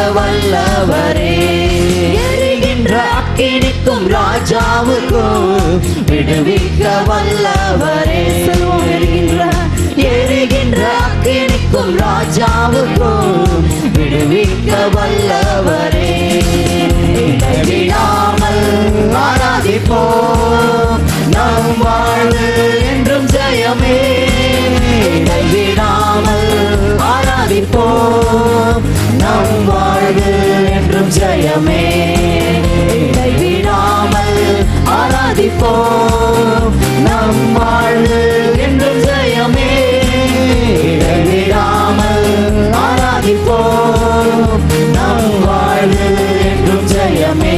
வல்லவரே. எரிகின்ற அக்கினிக்கும் ராஜாவுக்கும் விடுவிக்க வல்லவரே. எரிகின்ற அக்கினிக்கும் ராஜாவுக்கும் விடுவிக்க வல்லவரே. விடாமல் ஆராதிப்போம், நம் வாழ்வு என்றும் ஜெயமே. விடாமல் ஆராதிப்போம், நம் வாழ்வு என்றும் ஜெயமே. விடாமல் ஆராதிப்போம், நம் வாழ்வு என்றும் ஜெயமே. விடாமல் ஆராதிப்போம், நம் வாழ்வு என்றும் ஜெயமே.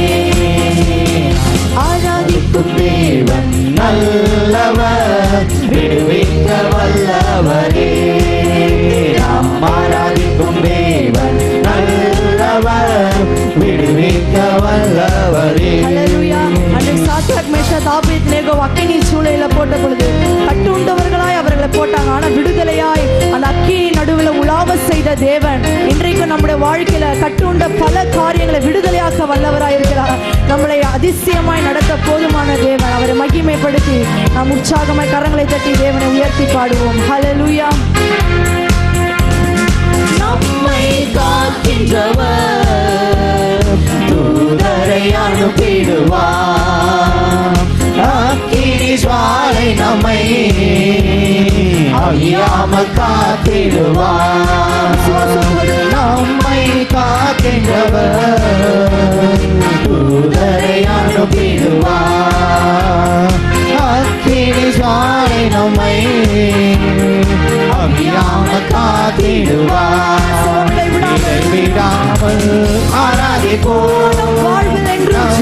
ஆராதிக்கும் தேவன் நல்லவர், விடுவிக்க வல்லவரே. நாம் ஆராதிக்கும் தேவன் நல்லவர், விடுவிக்க வல்லவரே. சாத்ராக் மேஷாக் ஆபேத்நேகோ அக்கினி சூளையில போட்ட பொழுது கட்டுண்டவர்களாய் அவர்களை போட்டாங்க. ஆனா விடுதலையாய் அந்த அக்கினி நடுவில் உலாவ செய்த தேவன் இன்றைக்கு நம்முடைய வாழ்க்கையில கட்டுண்ட பல காரியங்களை விடுதலையாக்க வல்லவராய் இருக்கிறார். நம்மளை அதிசயமாய் நடத்த போதுமான தேவன். அவரை மகிமைப்படுத்தி நாம் உற்சாகமாய் கரங்களை தட்டி தேவனை உயர்த்தி பாடுவோம். ஹல்லேலூயா. நம்மை காக்கின்றவர் தூதரை அனுப்பிடுவார். அக்கினி ஜுவாலை நம்மை அழியாமல் காத்திடுவார். நம்மை காக்கின்றவர் தூதரை அனுப்பிடுவார். அக்கினி ஜுவாலை நம்மை அழியாமல் காத்திடுவார். விடாமல் ஆராதிப்போம், வாழ்வு என்றும்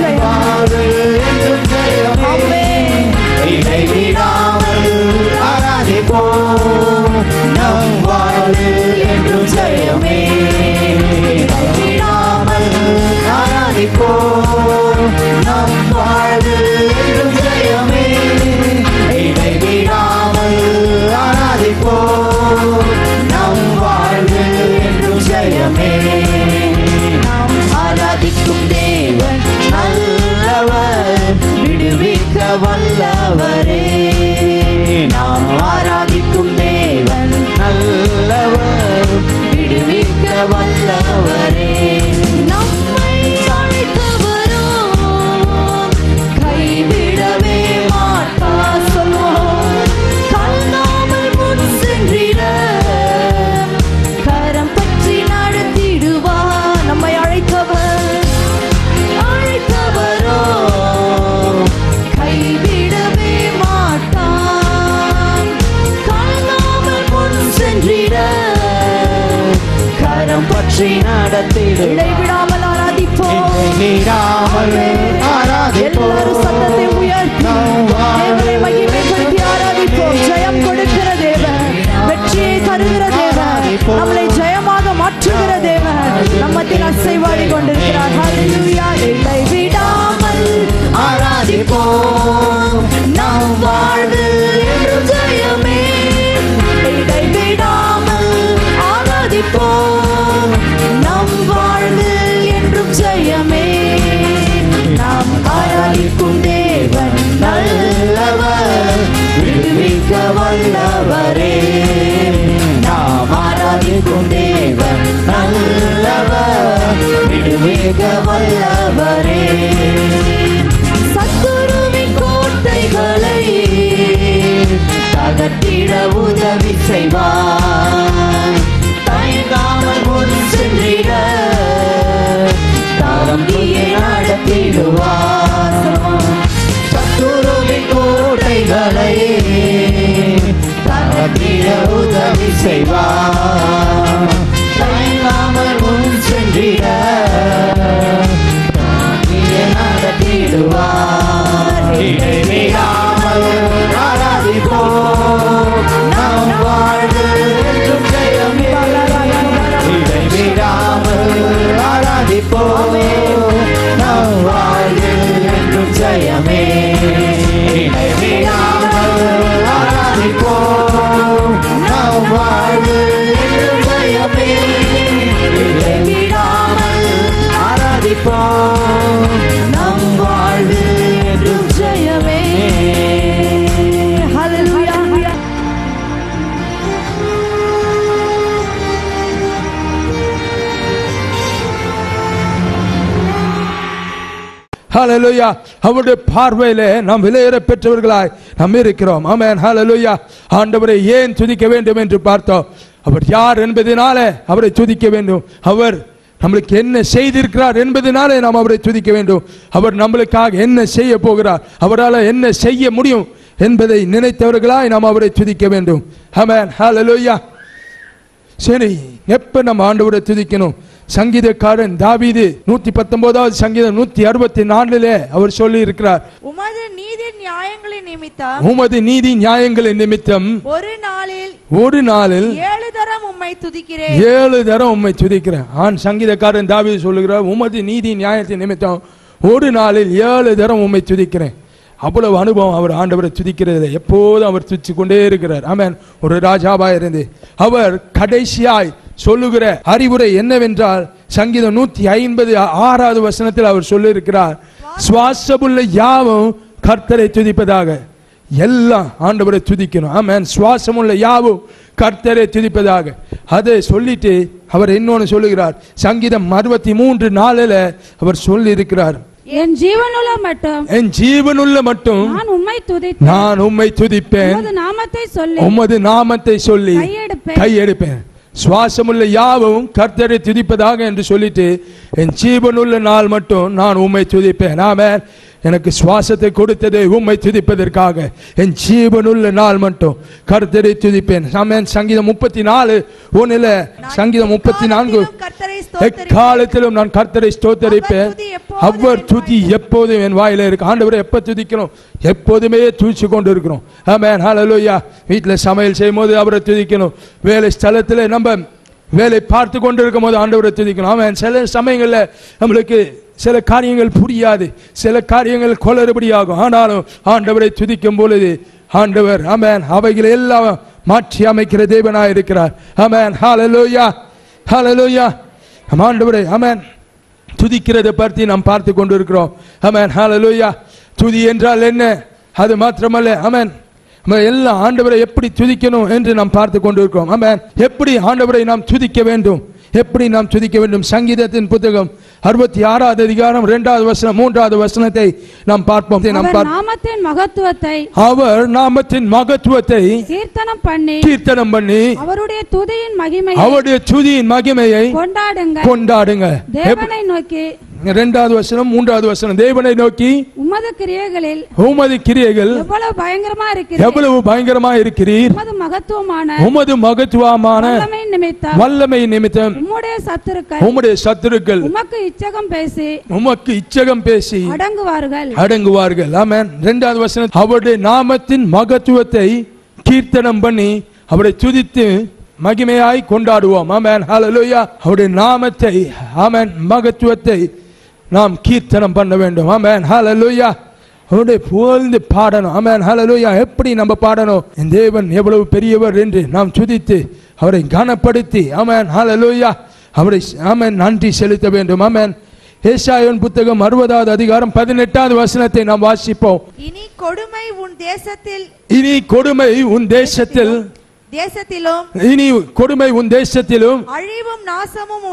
ஜெயமே. இடைவிடாமல் ஆராதிப்போம், நம் வாழ்வு என்றும் ஜெயமே. இடைவிடாமல் ஆராதிப்போம், நம் வாழ்வு என்றும் ஜெயமே. இடைவிடாமல் ஆராதிப்போம், நம் வாழ்வு என்றும் ஜெயமே. நாம் ஆராதிக்கும் தேவன் நல்லவர், விடுவிக்க வல்லவரே. நாம் ஆராதிக்கும் தேவன் நல்லவர், விடுவிக்க வல்லவரே. நம்மை அழைத்தவரோ கைவிடவே மாட்டார். சொல்வோம், கல்லாமல் முன் சென்றிட கரம் பற்றி நடத்திடுவார். நம்மை அழைத்தவரோ கைவிடவே மாட்டார். கல்லாமல் முன் சென்றிட கரம் பற்றி நடத்திடு. இடைவிடாமல் ஆராதிப்போம், இடைவிடாமல் ஆராதிப்போம். எல்லாரும் சத்தத்தை உயர்த்தி தேவனை மகிமைப்படுத்தி ஆராதிப்போம். ஜெயம் கொடுக்கிற தேவன், வெற்றியை தருகிற தேவன், நம்மளை ஜெயமாக மாற்றுகிற தேவன் நம்மத்தில் அசைவாடி கொண்டிருக்கிறார். ஹல்லேலூயா. இடைவிடாமல் ஆராதிப்போம், நம் வாழ்வு என்றும் ஜெயமே. இடைவிடாமல் ஆராதிப்போம், நம் வாழ்வு என்றும் ஜெயமே. நாம் ஆராதிக்கும் தேவன் நல்லவர், விடுவிக்க வல்லவரே. நாம் ஆராதிக்கும் தேவன் நல்லவர், விடுவிக்க வல்லவரே. சத்துருவின் கோட்டைகளை தகர்த்திட உதவி செய்வார். தயங்காமல் முன் சென்றிட தம்பியை நடத்திடுவார். சத்துருவின் கோட்டைகளை தகர்த்திட உதவி செய்வார். தயங்காமல் முன் சென்றிட தம்பியை நடத்திடுவார். இடைவிடாமல் ஆராதிப்போம், நம் வாழ்வு என்றும் ஜெயமே. இடைவிடாமல் ஹல்லேலூயா. அவருடைய பார்வையிலே நாம் விலையேற பெற்றவர்களாய் நாம் இருக்கிறோம். ஆமென். ஹல்லேலூயா. ஆண்டவரை ஏன் துதிக்க வேண்டும் என்று பார்த்தோம். அவர் யார் என்பதனாலே அவரை துதிக்க வேண்டும். அவர் நம்மளுக்கு என்ன செய்திருக்கிறார் என்பதனாலே நாம் அவரை துதிக்க வேண்டும். அவர் நம்மளுக்காக என்ன செய்ய போகிறார், அவரால் என்ன செய்ய முடியும் என்பதை நினைத்தவர்களாய் நாம் அவரை துதிக்க வேண்டும். ஆமென். ஹல்லேலூயா. சரி, எப்ப நம்ம ஆண்டவரை துதிக்கணும்? சங்கீதக்காரன் தாவீது 119வது சங்கீதம் 164 அவர் சொல்லி இருக்கிறார், உமது நீதி நியாயங்களின் நிமித்தம் உமது நீதி நியாயங்களின் நிமித்தம் ஒரு நாளில் 7 தரம் உம்மை துதிக்கிறேன். 7 தரம் உம்மை துதிக்கிறேன். சங்கீதக்காரன் தாவீது சொல்லுகிறார், உமது நீதி நியாயத்தின் நிமித்தம் ஒரு நாளில் 7 தரம் உம்மை துதிக்கிறேன். அவ்வளவு அனுபவம் அவர் ஆண்டவரை துதிக்கிறது. எப்போதும் அவர் துதிச்சு கொண்டே இருக்கிறார். ஆமென். ஒரு ராஜாவாய் இருந்து அவர் கடைசியாய் சொல்லுகிற அறிவுரை என்னவென்றால், சங்கீதம் 156வது வசனத்தில் அவர் சொல்லியிருக்கிறார், சுவாசமுள்ள யாவும் கர்த்தரை துதிப்பதாக. எல்லாம் ஆண்டவரை துதிக்கணும். ஆமென். சுவாசமுள்ள யாவும் கர்த்தரை துதிப்பதாக. அதை சொல்லிட்டு அவர் இன்னொன்னு சொல்லுகிறார். சங்கீதம் 63:4 அவர் சொல்லி இருக்கிறார், என் ஜீவனுள்ள மட்டும் என் ஜீவனுள்ள மட்டும் நான் உம்மை துதிப்பேன், உமது நாமத்தை சொல்லி கையெடுப்பேன். சுவாசமுள்ள யாவும் கர்த்தரை துதிப்பதாக என்று சொல்லிட்டு, என் ஜீவனுள்ள நாள் மட்டும் நான் உம்மை துதிப்பேன். ஆமென். எனக்கு சுவாசத்தை கொடுத்தது உம்மை துதிப்பதற்காக. என் ஜீவனுள்ள நாள் மட்டும் கர்த்தரை துதிப்பேன். ஆமென். சங்கீதம் 34:1 சங்கீதம் 34 எக்காலத்திலும் நான் கர்த்தரை ஸ்தோத்தரிப்பேன், அவர் துதி எப்போதும் என் வாயில இருக்கு. ஆண்டவரை எப்ப துதிக்கணும்? எப்போதுமே துதிச்சு கொண்டு இருக்கிறோம். ஆமென். ஹல்லேலூயா. வீட்டில் சமையல் செய்யும் போது அவரை துதிக்கணும். வேலை ஸ்தலத்தில் நம்ம வேலை பார்த்து கொண்டு இருக்கும் போது ஆண்டவரை துதிக்கணும். ஆமென். சில சமயங்களில் நம்மளுக்கு சில காரியங்கள் புரியாது, சில காரியங்கள் குளறுபடியாகும். ஆனாலும் ஆண்டவரை துதிக்கும் பொழுது ஆண்டவர் ஆமென் அவைகளை எல்லாம் மாற்றி அமைக்கிற தேவனாய் இருக்கிறார். ஆமென். ஹல்லேலூயா. ஹல்லேலூயா. ஆண்டவரை ஆமென் துதிக்கிறதை பற்றி நாம் பார்த்து கொண்டு இருக்கிறோம். ஆமென். ஹல்லேலூயா. துதி என்றால் என்ன? அது மாத்திரமல்ல, ஆமென், எல்லாம் ஆண்டவரை எப்படி துதிக்கணும் என்று நாம் பார்த்து கொண்டு இருக்கிறோம். ஆமென். எப்படி ஆண்டவரை நாம் துதிக்க வேண்டும், எப்படி நாம் துதிக்க வேண்டும்? சங்கீதத்தின் புத்தகம் 66வது அதிகாரம் 2வது வசனம் 3வது வசனத்தை நாம் பார்ப்போம். அவர் நாமத்தின் மகத்துவத்தை கீர்த்தனம் பண்ணி அவருடைய துதியின் மகிமையை கொண்டாடுங்க. தேவனை நோக்கி 2வது வசனம் 3வது வசனம், தேவனை நோக்கி உமது கிரியைகள் எவ்வளவு பயங்கரமா இருக்கிறீர், உமது மகத்துவமான வல்லமை நிமித்தம் உம்முடைய சத்துருக்கள் உமக்கு இச்சகம் பேசி அடங்குவார்கள். ஆமென். 2வது வசனம், அவருடைய நாமத்தின் மகத்துவத்தை கீர்த்தனம் பண்ணி அவரை துதித்து மகிமையாய் கொண்டாடுவோம். ஆமென். ஹல்லேலூயா. அவருடைய நாமத்தை ஆமென் மகத்துவத்தை நாம் கீர்த்தனம் பண்ண வேண்டும். ஆமென். ஹல்லேலூயா. அவருடைய புகழ்ந்து பாடணும். ஆமென். ஹல்லேலூயா. எப்படி நம்ம பாடணும்? என் தேவன் எவ்வளவு பெரியவர் என்று நாம் துதித்து அவரை கனப்படுத்தி ஆமென் ஹல்லேலூயா அவரை ஆமென் நன்றி செலுத்த வேண்டும். ஆமென். ஏசாயாவின் புத்தகம் 60வது அதிகாரம் 18வது வசனத்தை நாம் வாசிப்போம். இனி கொடுமை உன் தேசத்தில் அழிவும் நாசமும்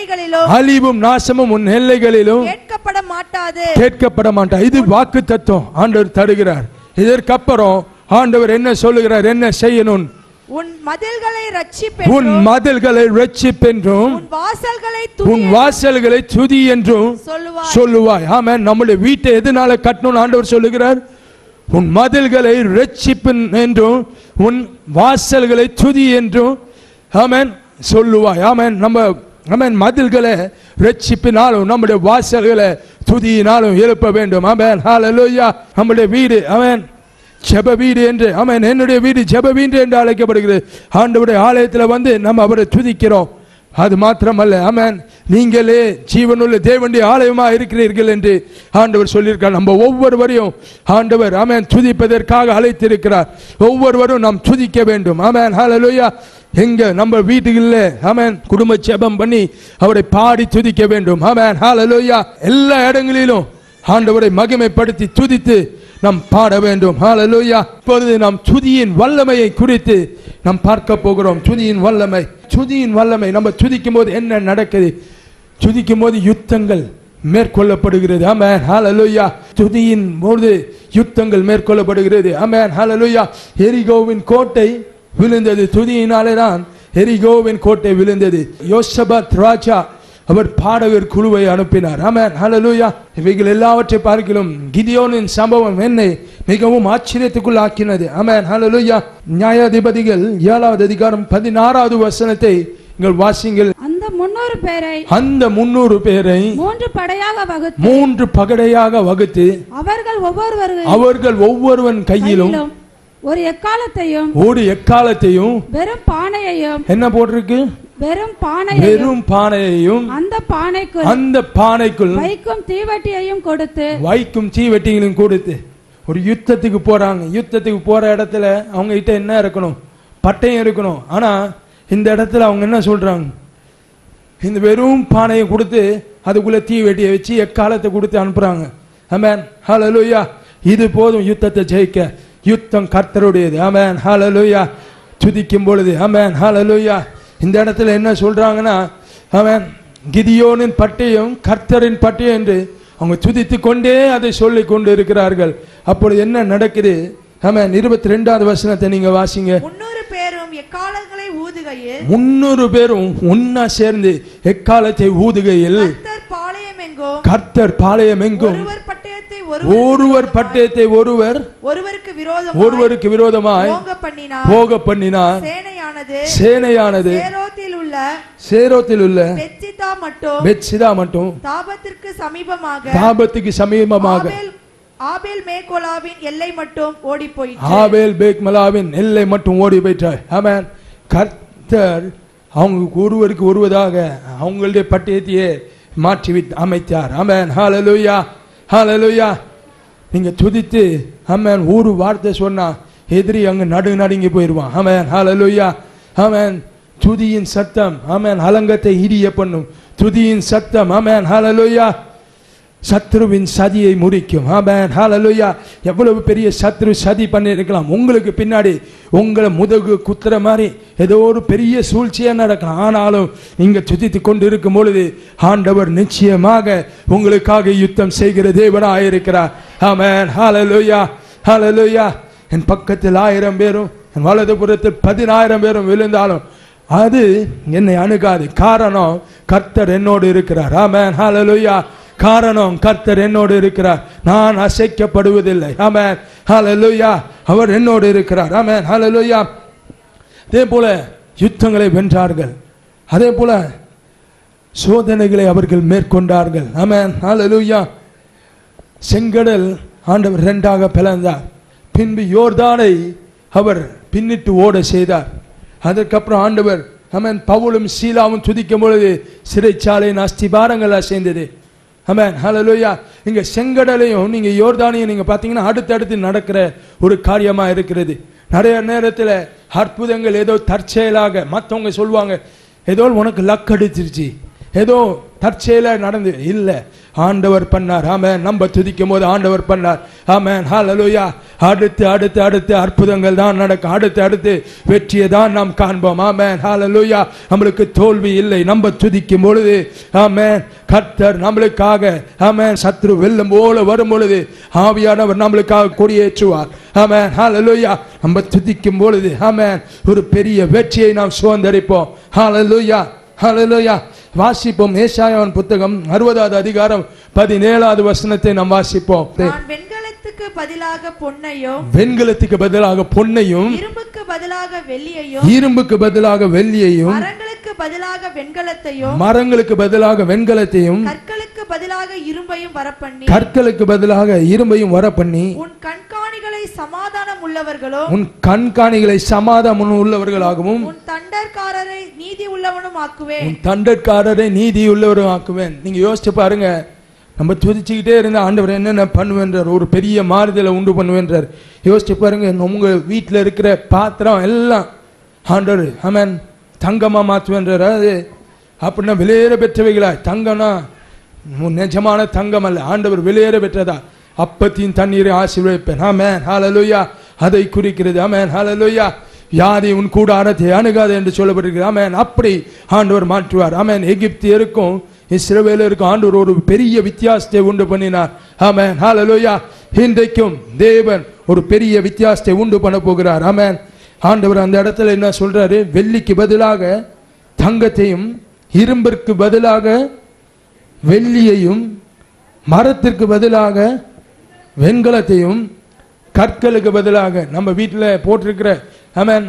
உன் எல்லைகளிலும் கேட்கப்பட மாட்டாது. இது வாக்கு தத்துவம் ஆண்டவர் தருகிறார். இதற்கப்புறம் ஆண்டவர் என்ன சொல்லுகிறார், என்ன செய்யணும்? உன் மதில்களை ரட்சிப்பென்றும் உன் வாசல்களை துதி என்றும் சொல்லுவாய். ஆமென். நம்முடைய வீட்டை எதனால கட்டணும் ஆண்டவர் சொல்லுகிறார்? உன் மதில்களை ரட்சிப்பென் என்றும் உன் வாசல்களை துதி என்றும் ஆமென் சொல்லுவாய். ஆமென். நம்ம ஆமென் மதில்களை ரட்சிப்பினாலும் நம்முடைய வாசல்களை துதியினாலும் எழுப்ப வேண்டும். ஆமென். ஹல்லேலூயா. நம்முடைய வீடு ஆமென் ஜெப வீடு என்று ஆமென் என்னுடைய வீடு ஜெப வீடு என்று அழைக்கப்படுகிறது. ஆண்டவருடைய ஆலயத்தில் வந்து நம்ம அவரை துதிக்கிறோம். அது மாத்திரமல்ல, ஆமென், நீங்களே ஜீவனுள்ள தேவனுடைய ஆலயமா இருக்கிறீர்கள் என்று ஆண்டவர் சொல்லியிருக்கார். நம்ம ஒவ்வொருவரையும் ஆண்டவர் ஆமென் துதிப்பதற்காக அழைத்திருக்கிறார். ஒவ்வொருவரும் நாம் துதிக்க வேண்டும். ஆமென் ஹல்லேலூயா. எங்க நம்ம வீட்டுகளில் ஆமென் குடும்ப ஜெபம் பண்ணி அவரை பாடி துதிக்க வேண்டும். ஆமென் ஹல்லேலூயா. எல்லா இடங்களிலும் ஆண்டவரை மகிமைப்படுத்தி துதித்து நாம் பாட வேண்டும். ஹல்லேலூயா. இப்பொழுது நாம் துதியின் வல்லமையை குறித்து நாம் பார்க்க போகிறோம். துதியின் வல்லமை நம்ம துதிக்கும் போது என்ன நடக்குது? துதிக்கும் போது யுத்தங்கள் மேற்கொள்ளப்படுகிறது. ஆமென் ஹalleluya. துதியின் போது யுத்தங்கள் மேற்கொள்ளப்படுகிறது. ஆமென் ஹalleluya. எரிகோவின் கோட்டை விழுந்தது. துதியினாலே தான் எரிகோவின் கோட்டை விழுந்தது. யோசபாத் ராஜா அவர் பாடகர் குழுவை அனுப்பினார். ஆமென் ஹalleluya. இவைகள் எல்லாவற்றை பார்க்கிறோம். கிதியோனின் சம்பவம் என்னை மிகவும் ஆச்சரியத்துக்குள் ஆக்கினது. ஆமென் ஹalleluya. நியாயாதிபதிகள் 7வது அதிகாரம் 16வது வசனத்தை நீங்கள் வாசிங்கள். அந்த 300 பேரை 3 பகடையாக வகுத்து அவர்கள் ஒவ்வொருவன் கையிலும் ஒரு எக்காலத்தையும் வெறும் பானையையும் என்ன போட்டிருக்கு? வெறும் பானையையும் அந்த பானைக்குள் வைக்கும் தீவெட்டிகளையும் கொடுத்து ஒரு யுத்தத்துக்கு போறாங்க. யுத்தத்துக்கு போற இடத்துல அவங்க கிட்ட என்ன இருக்கணும்? பட்டயம் இருக்கணும். ஆனா இந்த இடத்துல அவங்க என்ன சொல்றாங்க? இந்த வெறும் பானையை கொடுத்து அதுக்குள்ள தீவெட்டியை வச்சு எக்காலத்தை கொடுத்து அனுப்புறாங்க. ஆமென் ஹalleluya. இது போதும் யுத்தத்தை ஜெயிக்க. யுத்தம் கர்த்தருடையது. ஆமென் ஹalleluya. துதிக்கும் பொழுது ஆமென் ஹalleluya. இந்த இடத்துல என்ன சொல்றாங்கன்னா, ஆமென் கிதியோனின் பட்டயம் கர்த்தரின் பட்டயம் என்று அவங்க துதித்து கொண்டே அதை சொல்லி கொண்டு இருக்கிறார்கள். அப்பொழுது என்ன நடக்குது? ஆமென் 22வது வசனத்தை நீங்க வாசிங்க. 300 பேரும் எக்காலங்களை ஊதுகையில் 300 பேரும் ஒன்னா சேர்ந்து எக்காலத்தை ஊதுகையில் கர்த்தர் பாளையம் எங்கும் ஒருவர் பட்டயத்தை ஒருவருக்கு விரோதமாய் போக பண்ணினார். சேனையானது சேரோத்தில் உள்ள பெத்சிதா மட்டும் தாபத்துக்கு சமீபமாக ஆபேல் மேகோலாவின் எல்லை மட்டும் ஓடி போயிற்று. ஆபேல் மேகோலாவின் எல்லை மட்டும் ஓடி போயிற்றார். ஆமென். கர்த்தர் அவங்க ஒருவருக்கு ஒருவதாக அவங்களுடைய பட்டயத்தையே மாற்றி அமைத்தார். ஆமென் ஹalleluya ஹalleluya. நீங்க துதித்து ஆமென் ஒரு வார்த்தை சொன்னா எதிரி அங்க நடுங்கி போயிடுவான். ஆமென் ஹalleluya. ஆமென். துதியின் சத்தம் ஆமென் அலங்கத்தை இடிய பண்ணும். துதியின் சத்தம் ஆமென் ஹalleluya சத்ருவின் சதியை முறிக்கும். ஆமென் ஹalleluya. எவ்வளவு பெரிய சத்ரு சதி பண்ணி இருக்கலாம். உங்களுக்கு பின்னாடி உங்களை முதுகு குத்துற மாதிரி ஏதோ ஒரு பெரிய சூழ்ச்சியா நடக்கலாம். ஆனாலும் நீங்க துதித்து கொண்டு இருக்கும் பொழுது ஆண்டவர் நிச்சயமாக உங்களுக்காக யுத்தம் செய்கிற தேவனாக இருக்கிறார். ஆமென் ஹalleluya ஹalleluya. என் பக்கத்தில் 1000 பேரும் என் வலது புறத்தில் 10000 பேரும் விழுந்தாலும் அது என்னை அணுகாது. காரணம் கர்த்தர் என்னோடு இருக்கிறார். ஆமென் ஹalleluya. காரணம் கர்த்தர் என்னோடு இருக்கிறார். நான் அசைக்கப்படுவதில்லை. ஆமென் ஹalleluya. அவர் என்னோடு இருக்கிறார். ஆமென் ஹalleluya. அதே போல யுத்தங்களை வென்றார்கள். அதே போல சோதனைகளை அவர்கள் மேற்கொண்டார்கள். ஆமென் ஹalleluya. செங்கடல் ஆண்டவர் 2ஆக பிளந்தார். பின்பு யோர்தானை அவர் பின்னிட்டு ஓட செய்தார். அதற்கப்புறம் ஆண்டவர் ஆமென் பவுலும் சீலாவும் துதிக்கும் பொழுது சிறைச்சாலையின் அஸ்திபாரங்கள் அசைந்தது. ஆமென் ஹalleluya. இங்க செங்கடலையும் நீங்க யோர்தானையும் நீங்க பாத்தீங்கன்னா அடுத்தடுத்து நடக்கிற ஒரு காரியமா இருக்கிறது. நிறைய நேரத்தில் அற்புதங்கள் ஏதோ தற்செயலாக மற்றவங்க சொல்லுவாங்க, ஏதோ உனக்கு லக் அடிச்சிருச்சு, ஏதோ தற்செயலா நடந்து இல்லை, ஆண்டவர் பண்ணார். ஆமென். நம்ம துதிக்கும் போது ஆண்டவர் பண்ணார். ஆமென் ஹalleluya. அடுத்து அடுத்து அடுத்து அற்புதங்கள் தான் நடக்கும். அடுத்து அடுத்து வெற்றியை தான் நாம் காண்போம். ஆமென் ஹalleluya. நம்மளுக்கு தோல்வி இல்லை. நம்ம துதிக்கும் பொழுது ஆமென் கர்த்தர் நம்மளுக்காக ஆமென் சத்ரு வெல்லும் போல வரும் பொழுது ஆவியானவர் நம்மளுக்காக கொடியேற்றுவார். ஆமென் ஹalleluya. நம்ம துதிக்கும் பொழுது ஆமென் ஒரு பெரிய வெற்றியை நாம் சுதந்தரிப்போம். ஹalleluya ஹalleluya. வாசிப்போம். ஏசாயாவின் புத்தகம் 60வது அதிகாரம் 17வது வசனத்தை நாம் வாசிப்போம். வெண்கலத்துக்கு பதிலாக பொன்னையும் வெண்கலத்துக்கு பதிலாக பொன்னையும் இரும்புக்கு பதிலாக வெள்ளியையும் இரும்புக்கு பதிலாக வெள்ளியையும் மரங்களுக்கு பதிலாக வெண்கலத்தையும் மரங்களுக்கு பதிலாக வெண்கலத்தையும் கற்களுக்கு பதிலாக இரும்பையும் வரப்பண்ணி கற்களுக்கு பதிலாக இரும்பையும் வரப்பண்ணி உன் கண்காணிகளை சமாதானம் உள்ளவர்களும் உன் கண்காணிகளை சமாதானம் உள்ளவர்களாகவும் உன் தண்டற்காரரை நீதி உள்ளவனும் ஆக்குவேன் உன் தண்டற்காரரை நீதி உள்ளவரும் ஆக்குவேன். நீங்க யோசிச்சு பாருங்க, நம்ம துதிச்சுக்கிட்டே இருந்த ஆண்டவர் என்னென்ன பண்ணுவேன்றார், ஒரு பெரிய மாறுதலை உண்டு பண்ணுவேன்றார். யோசிச்சு பாருங்க, உங்க வீட்டில் இருக்கிற பாத்திரம் எல்லாம் ஆண்டவர் ஆமென் தங்கமா மாற்றுவேன்றார். அது அப்படின்னா விலையேற பெற்றவைகளா? தங்கம்னா நிஜமான தங்கம் அல்ல, ஆண்டவர் விலையேற பெற்றதா. அப்பத்தின் தண்ணீரை ஆசீர்வதிப்பேன். ஆமென் ஹalleluya. அதை குறிக்கிறது. ஆமென் ஹalleluya. வியாதி உன் கூடாரத்தை அணுகாது என்று சொல்லப்பட்டிருக்கிறது. ஆமென். அப்படி ஆண்டவர் மாற்றுவார். ஆமென். எகிப்தியருக்கும் இஸ்ரவேலருக்கு ஆண்டவர் ஒரு பெரிய வித்தியாசத்தை உண்டு பண்ணினார். ஆமென், ஹalleluya. இன்றைக்கும் தேவன் ஒரு பெரிய வித்தியாசத்தை உண்டு பண்ண போகிறார். ஆமென். ஆண்டவர் அந்த இடத்துல என்ன சொல்றாரு? வெள்ளிக்கு பதிலாக தங்கத்தையும், இரும்பிற்கு பதிலாக வெள்ளியையும், மரத்திற்கு பதிலாக வெண்கலத்தையும், கற்களுக்கு பதிலாக நம்ம வீட்டில் போட்டிருக்கிற ஆமென்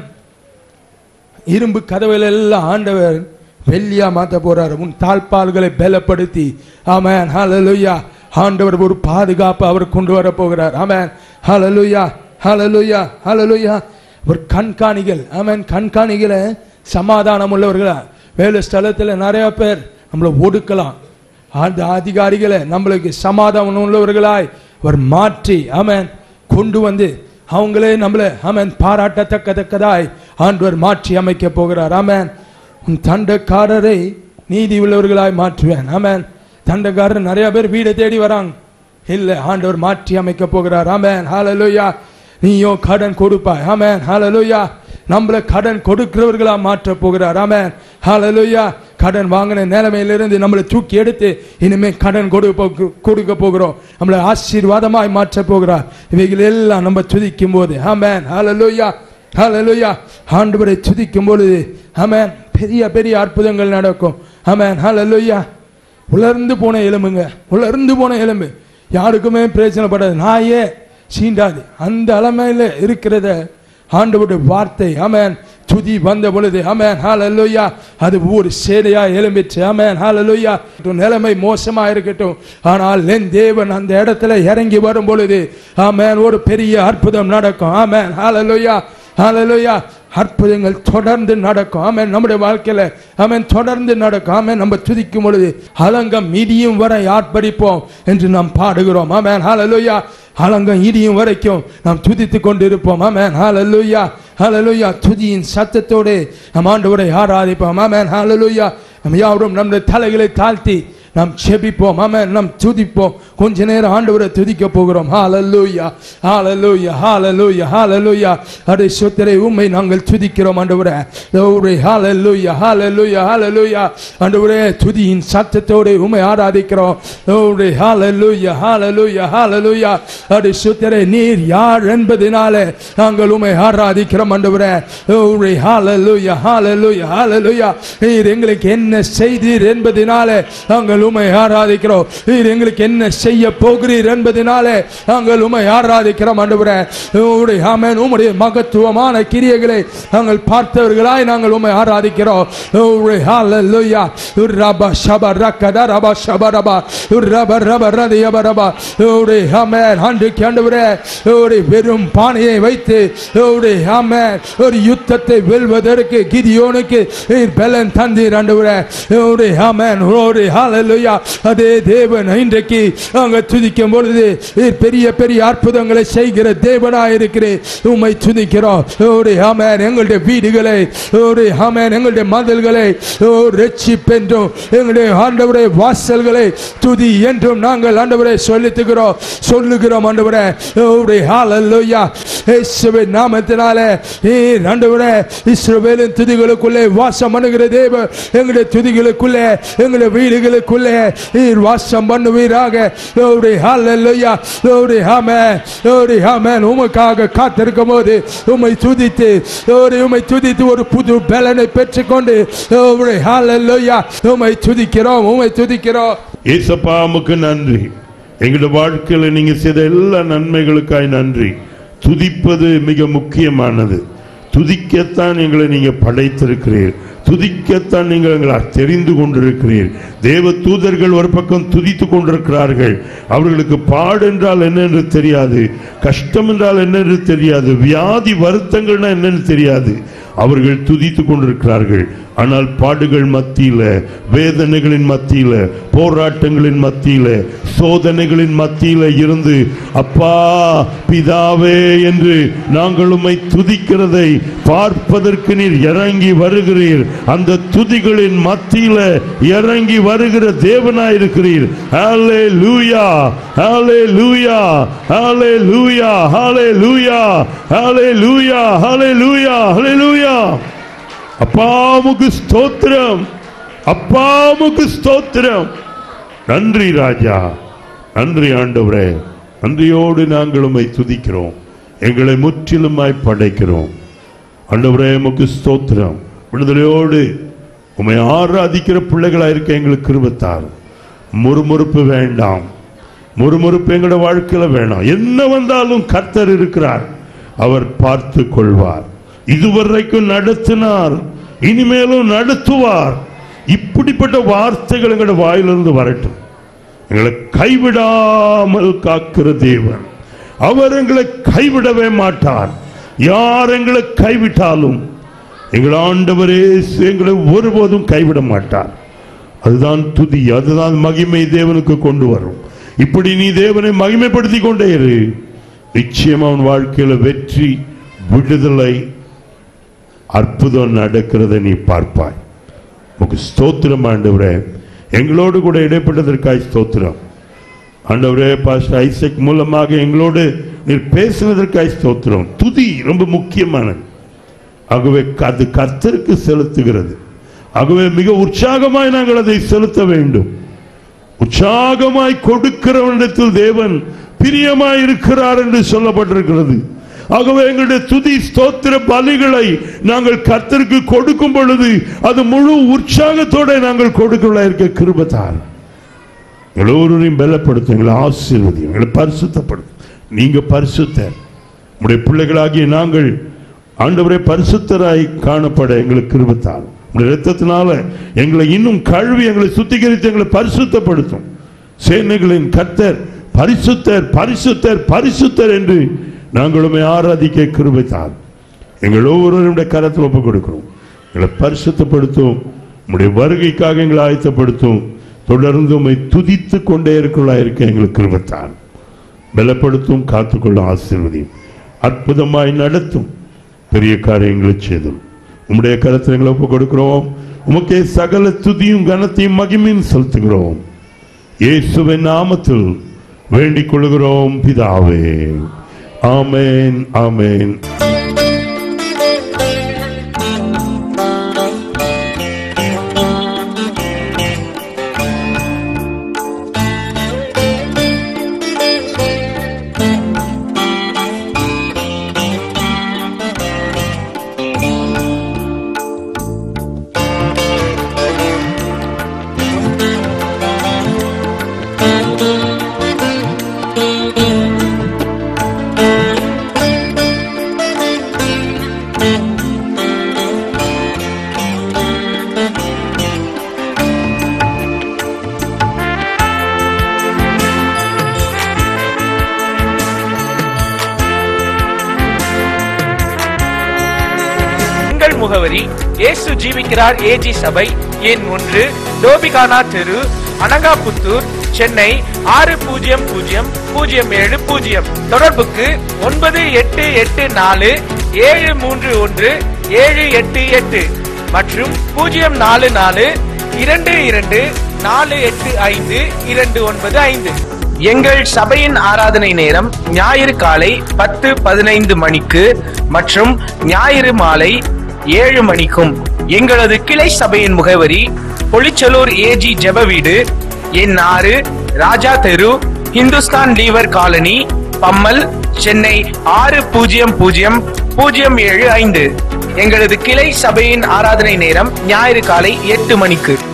இரும்பு கதவுகள் எல்லாம் ஆண்டவர் வெள்ளியா மாற்ற போறார். உன் தாழ்பால்களை பலப்படுத்தி ஆமென், ஹalleluya. ஆண்டவர் ஒரு பாதுகாப்பு அவர் கொண்டு வர போகிறார். ஆமென், ஹalleluya, ஹalleluya, ஹalleluya. ஒரு கண்காணிகள், ஆமென், கண்காணிகளை சமாதானம் உள்ளவர்களா. வேலை ஸ்தலத்தில் நிறைய பேர் நம்மளை ஒடுக்கலாம். அந்த அதிகாரிகளை நம்மளுக்கு சமாதானம் உள்ளவர்களாய் அவர் மாற்றி ஆமென் கொண்டு வந்து அவங்களே நம்மளை ஆமென் பாராட்டத்தக்கதாய் ஆண்டவர் மாற்றி அமைக்க போகிறார். ஆமென். உன் தண்டக்காரரை நீதி உள்ளவர்களாய் மாற்றுவேன். ஆமென். தண்டக்காரர் நிறைய பேர் வீடை தேடி வராங்க, இல்ல ஆண்டவர் மாற்றி அமைக்க போகிறார். ஆமென், ஹalleluya. நீயோ கடன் கொடுப்பாய். ஆமென், ஹalleluya. நம்மள கடன் கொடுக்கிறவர்களா மாற்ற போகிறார். ஆமென், ஹalleluya. கடன் வாங்கின நிலைமையிலிருந்து நம்மளை தூக்கி எடுத்து இனிமே கடன் கொடுக்க போகிறோம். நம்மளை ஆசீர்வாதமாய் மாற்ற போகிறார். இவைகள் எல்லாம் நம்ம துதிக்கும் போது ஆமென், ஹalleluya, ஹalleluya. ஆண்டவரை துதிக்கும் பொழுது ஆமென் பெரிய பெரிய அற்புதங்கள் நடக்கும். ஆமென், ஹalleluya. உலர்ந்து போன எலும்புங்க, உலர்ந்து போன எலும்பு யாருக்குமே பிரச்சனைப்படாது, நாயே சீண்டாது. அந்த அளமையில இருக்கிறத ஆண்டவருடைய வார்த்தை ஆமென் துதி வந்த பொழுது ஆமென், ஹalleluya, அது ஒரு சேடையா எழும்பிச்சு. ஆமென், ஹalleluya. நிலைமை மோசமா இருக்கட்டும், ஆனால் என் தேவன் அந்த இடத்துல இறங்கி வரும் பொழுது ஆமென் ஒரு பெரிய அற்புதம் நடக்கும். ஆமென், ஹalleluya, ஹalleluya. அற்புதங்கள் தொடர்ந்து நடக்கும். ஆமென், நம்முடைய வாழ்க்கையில ஆமென் தொடர்ந்து நடக்கும். ஆமென். நம்ம துதிக்கும் பொழுது அலங்கம் இடியும் வரை ஆர்ப்பரிப்போம் என்று நாம் பாடுகிறோம். ஆமென், ஹalleluya. அலங்கம் இடியும் வரைக்கும் நாம் துதித்து கொண்டிருப்போம். ஆமென், ஹalleluya, ஹalleluya. துதியின் சத்தத்தோடு நம் ஆண்டவரை ஆராதிப்போம். ஆமென், ஹalleluya. நாம் யாவரும் நம்முடைய தலைகளை தாழ்த்தி நாம் செபிப்போம். ஆமென், நாம் துதிப்போம். கொஞ்ச நேரம் ஆண்டவரை துதிக்க போகிறோம். ஹalleluya, ஹalleluya, ஹalleluya, ஹalleluya. அடே சோதரே உம்மை நாங்கள் துதிக்கிறோம் ஆண்டவரே. ஓரே ஹalleluya, ஹalleluya, ஹalleluya. ஆண்டவரே துதியின் சத்தத்தோடு உம்மை ஆராதிக்கிறோம். ஓரே ஹalleluya, ஹalleluya, ஹalleluya. அடே சோதரே நீர் யார் என்பதனாலே நாங்கள் உம்மை ஆராதிக்கிறோம் ஆண்டவரே. ஓரே ஹalleluya, ஹalleluya, ஹalleluya. நீர் எங்களுக்கு என்ன செய்தீர் என்பதனாலே நாங்கள் உம்மை ஆராதிக்கிறோம். நீர் எங்களுக்கு என்ன செய்ய போகிறீர் என்பதனாலே நாங்கள் உம்மை ஆராதிக்கிறோம் ஆண்டவரே. ஆமென். உம்முடைய மகத்துவமான கிரியைகளை நாங்கள் பார்த்தவர்களாய் நாங்கள் உம்மை ஆராதிக்கிறோம். ஹalleluya. ரபா ஷபா ரக்கதா ரபா ஷபா ரபா ரபா ரபா ரதிய ரபா. ஆமென். ஆண்டவரே வெறும் பானையை வைத்து ஆமென் ஒரு யுத்தத்தை வெல்வதற்கு கிதியோனுக்கு பலன் தந்தீர் ஆண்டவரே. ஆமென். ஹalleluya. அதே தேவன் இன்றைக்கு அங்க துதிக்கும் பொழுது பெரிய பெரிய அற்புதங்களை செய்கிற தேவனாய் இருக்கிறேன். உம்மை துதிக்கிறோம். ஆமென். எங்களுடைய வீடுகளை ஆமென் எங்களுடைய மதில்களை ரட்சிப்பென்றும் எங்களுடைய ஆண்டவரே வாசல்களை துதி என்றும் நாங்கள் ஆண்டவரை சொல்லுகிறோம் ஆண்டவரே. ஹalleluya. இயேசுவின் நாமத்தினாலே ஆண்டவரே இஸ்ரவேலின் துதிகளுக்குள்ளே வாசம் பண்ணுகிற தேவன் எங்களுடைய துதிகளுக்குள்ளே எங்களுடைய வீடுகளுக்குள்ளே வாசம் பண்ணுவீராக. ஹalleluya. ஆமென். உமக்காக காத்திருக்கும் போது உம்மை துதித்து ஒரு புது பலனை பெற்றுக்கொண்டு ஹalleluya உம்மை துதிக்கிறோம். இயேசுப்பா உமக்கு நன்றி. எங்களுடைய வாழ்க்கையில நீங்க செய்த எல்லா நன்மைகளுக்காய் நன்றி. துதிப்பது மிக முக்கியமானது. துதிக்கத்தான் எங்களை நீங்க படைத்திருக்கிறீர். துதிக்கத்தான் நீங்கள் எங்களை தெரிந்து கொண்டிருக்கிறீர். தேவ தூதர்கள் ஒரு பக்கம் துதித்து கொண்டிருக்கிறார்கள். அவர்களுக்கு பாடு என்றால் என்னென்று தெரியாது, கஷ்டம் என்றால் என்னென்று தெரியாது, வியாதி வருத்தங்கள்னா என்னன்னு தெரியாது. அவர்கள் துதித்து கொண்டிருக்கிறார்கள். ஆனால் பாடுகள் மத்தியில, வேதனைகளின் மத்தியில, போராட்டங்களின் மத்தியில, சோதனைகளின் மத்தியில இருந்து அப்பா பிதாவே என்று நாங்கள் உம்மை துதிக்கிறதை பார்ப்பதற்கு நீர் இறங்கி வருகிறீர். அந்த துதிகளின் மத்தியில இறங்கி வருகிற தேவனாயிருக்கிறீர். ஹalleluya, ஹalleluya, ஹalleluya, ஹalleluya, ஹalleluya, ஹalleluya, ஹalleluya. அப்பா உமக்கு ஸ்தோத்திரம். அப்பா உமக்கு ஸ்தோத்திரம். நன்றி ராஜா, நன்றி ஆண்டவரே. நன்றியோடு நாங்கள் உம்மை துதிக்கிறோம், எங்களை முற்றிலுமாய் படைக்கிறோம். ஆண்டவரே உமக்கு ஸ்தோத்திரம். விடுதலையோடு உம்மை ஆராதிக்கிற பிள்ளைகளாக இருக்க எங்களுக்கு கிருபை தாரும். முறுமுறுப்பு வேண்டாம், முறுமுறுப்பு எங்களோட வாழ்க்கையில வேணாம். என்ன வந்தாலும் கர்த்தர் இருக்கிறார், அவர் பார்த்து கொள்வார். இதுவரைக்கும் நடத்தினார், இனிமேலும் நடத்துவார். இப்படிப்பட்ட வார்த்தைகள் எங்களோட வாயிலிருந்து வரட்டும். எங்களை கைவிடாமல் காக்கிற தேவன், அவர் எங்களை கைவிடவே மாட்டார். யார் எங்களை கைவிட்டாலும் எங்கள் ஆண்டவரே எங்களை ஒருபோதும் கைவிட மாட்டார். அதுதான் துதி, அதுதான் மகிமை தேவனுக்கு கொண்டு வரும். இப்படி நீ தேவனை மகிமைப்படுத்தி கொண்டே இரு, நிச்சயம் அவன் வாழ்க்கையில வெற்றி, விடுதலை, அற்புதம் நடக்கிறத நீ பார்ப்பாய். உனக்கு ஸ்தோத்திரம் ஆண்டவரே. எங்களோடு கூட இடைப்பட்டதற்காய் ஸ்தோத்திரம் ஆண்டவரே. பாஸ்டர் ஐசக் மூலமாக எங்களோடு நீர் பேசுவதற்காய் ஸ்தோத்திரம். துதி ரொம்ப முக்கியமானது. ஆகவே அது கர்த்தருக்கு செலுத்துகிறது. ஆகவே மிக உற்சாகமாய் நாங்கள் அதை செலுத்த வேண்டும். உற்சாகமாய் கொடுக்கிறவனிடத்தில் தேவன் பிரியமாய் இருக்கிறார் என்று சொல்லப்பட்டிருக்கிறது. ஆகவே எங்களுடைய துதி ஸ்தோத்திர பலிகளை நாங்கள் கர்த்தருக்கு கொடுக்கும் பொழுது அது முழு உற்சாகத்தோட நாங்கள் கொடுக்கிறதா இருக்க கிருபை தாரும். எல்லோரையும் பலப்படுத்தும், எங்களை ஆசீர்வதியும், எங்களை பரிசுத்தப்படுத்தும். நீங்க பரிசுத்தர், உங்களுடைய பிள்ளைகளாகிய நாங்கள் ஆண்டவரே பரிசுத்தராய் காணப்பட எங்களுக்கு கிருபை தாரும். உங்களுடைய இரத்தத்தினால எங்களை இன்னும் கழுவி எங்களை சுத்திகரித்து எங்களை பரிசுத்தப்படுத்தும். சேனைகளின் கர்த்தர் பரிசுத்தர், பரிசுத்தர், பரிசுத்தர் என்று நாங்களுமே ஆராதிக்க கிருபை தாரும். எங்கள் ஒவ்வொருவருடைய கரத்தில் ஒப்புக் கொடுக்கிறோம். எங்களை பரிசுத்தப்படுத்தும், உங்களுடைய வருகைக்காக எங்களை ஆயத்தப்படுத்தும். தொடர்ந்து உம்மை துதித்து கொண்டே இருக்க எங்களுக்கு கிருபை தாரும். பலப்படுத்தும், காத்துக்கொள்ளும், ஆசீர்வதியும், அற்புதமாய் நடத்தும், பெரிய காரியங்களை செய்தும். உம்முடைய கரத்தில் எங்களை ஒப்புக் கொடுக்கிறோம். உமக்கே சகல துதியும் கனத்தையும் மகிமையும் செலுத்துகிறோம். இயேசுவின் நாமத்தில் வேண்டிக் கொள்கிறோம் பிதாவே. ஆமென், ஆமென். முகவரி இயேசு ஜீவிக்கிறார் ஏஜி சபை, எண் 1, டோபிகானா தெரு, அனகாபுத்தூர், சென்னை 600070. தொடர்புக்கு 9884731788 மற்றும் 04422485295. எங்கள் சபையின் ஆராதனை நேரம் ஞாயிறு காலை 10-15 மணிக்கு மற்றும் ஞாயிறு மாலை 7 மணிக்கும். எங்களது கிளை சபையின் முகவரி பொலிச்சலூர் ஏஜி ஜெப வீடு, எண் 6, ராஜா தெரு, இந்துஸ்தான் லீவர் காலனி, பம்மல், சென்னை 600075. எங்களது கிளை சபையின் ஆராதனை நேரம் ஞாயிறு காலை 8 மணிக்கு.